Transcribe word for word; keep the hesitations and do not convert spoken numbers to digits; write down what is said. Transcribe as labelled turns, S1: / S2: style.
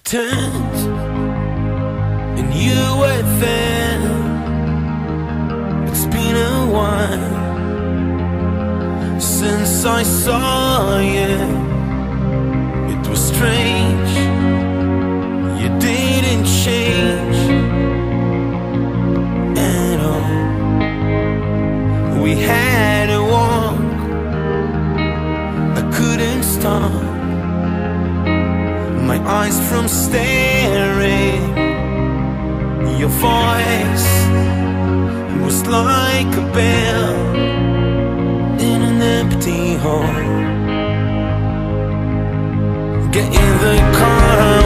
S1: turned and you were there. It's been a while since I saw you. It was strange, you didn't change at all. We had a walk, I couldn't stop my eyes from staring. Your voice was like a bell in an empty hall. Get in the car.